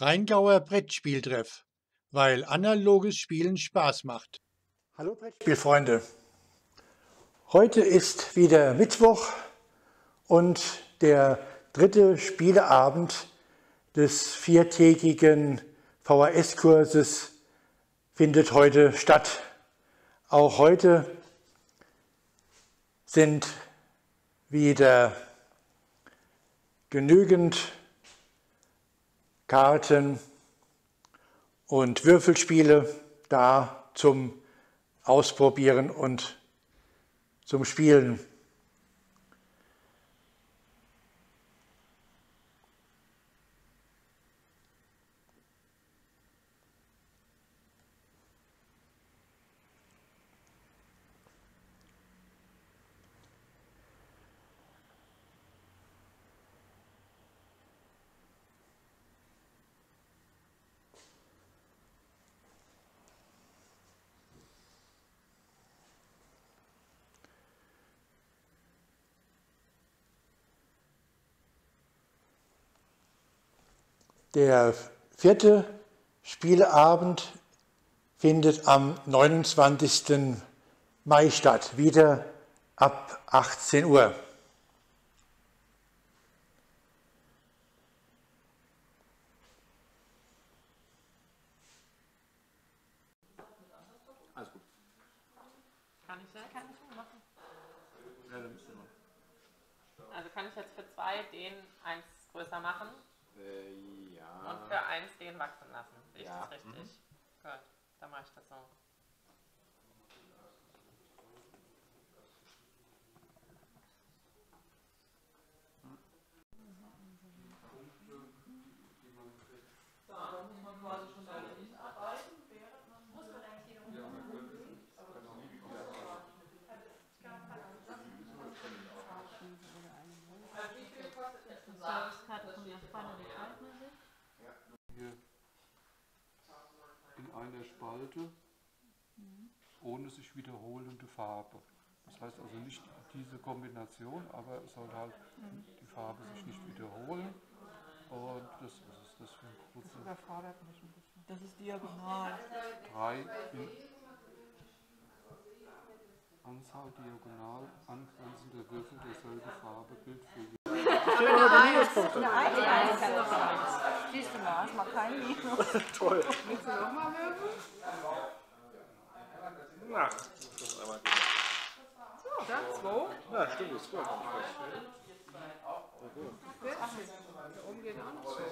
Rheingauer Brettspieltreff, weil analoges Spielen Spaß macht. Hallo Brettspielfreunde, heute ist wieder Mittwoch und der dritte Spieleabend des viertägigen VHS-Kurses findet heute statt. Auch heute sind wieder genügend Karten und Würfelspiele da zum Ausprobieren und zum Spielen. Der vierte Spieleabend findet am 29. Mai statt, wieder ab 18 Uhr. Alles gut. Kann ich machen? Ja, dann müsst ihr noch. Also kann ich jetzt für 2 den 1 größer machen Ja. und für 1 den wachsen lassen. Sehe ich Ja. das richtig? Gut, dann mache ich das so. Hier in einer Spalte ohne sich wiederholende Farbe. Das heißt also nicht diese Kombination, aber es soll halt die Farbe sich nicht wiederholen. Und das ist es, das für ein Das kurze überfordert mich ein bisschen. Das ist diagonal. 3 in Anzahl diagonal angrenzender Würfel derselben Farbe gilt für Eine Eins kann das sein. Siehst du mal, hast mal kein Minus. Toll. Willst du nochmal würfeln? Na, das ist aber. So, da, 2. Ja, stimmt, das ist gut. Da oben geht auch noch so.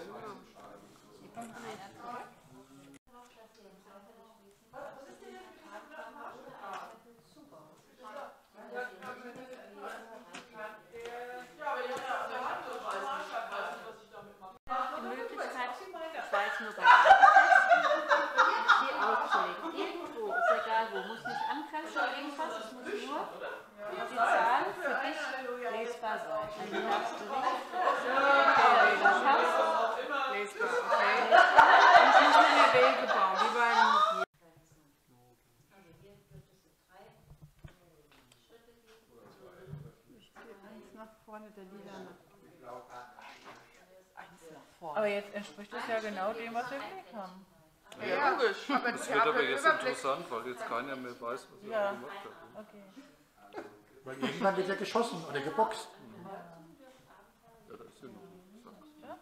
Die Möglichkeit, ich weiß nur bei Arbeitsplätzen, hier aufzulegen. Irgendwo, ist egal wo, muss nicht angrenzen oder irgendwas, es muss nur die Zahl für dich lesbar sein. Dann darfst du nicht das hast. Lesbar, okay. Und es muss in der Wege bauen, wie beim Eins nach vorne, der Lila Aber jetzt entspricht das ja genau dem, was wir gelegt haben. Ja, logisch. Aber das wird aber jetzt interessant, weil jetzt keiner mehr weiß, was er gemacht hat. Okay. Weil irgendwann wird ja geschossen oder geboxt. Ja, da ist ja noch Sachs.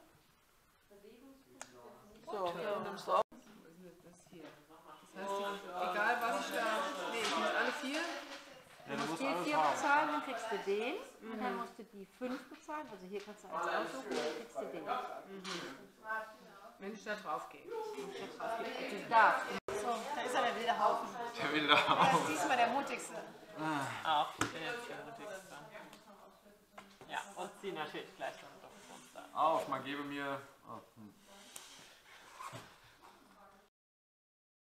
So, und nimmst du auf. Das hier. Das heißt, egal was ich da. Nee, ich muss alle 4. Du musst die 4 bezahlen, dann kriegst du den. Und dann musst du die 5 bezahlen. Also hier kannst du eins aussuchen, dann kriegst du den. Wenn ich da drauf gehe. Also du darfst. So, da ist aber wieder Haufen. Der will da Er auch. ist diesmal der mutigste. Auch der mutigste. Ja, und zieh natürlich gleich dann doch runter. Auf, man gebe mir. Oh,